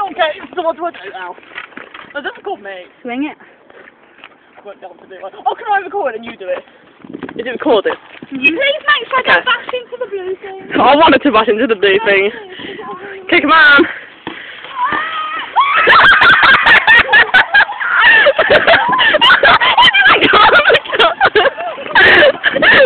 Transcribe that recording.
Okay, someone's working now. No, that's called me. Swing it. I won't be able to do it. Oh, can I record and you do it? Is it recorded? Please make sure I don't bash into the blue thing. I wanted to bash into the blue thing. Okay, come on. Oh my God.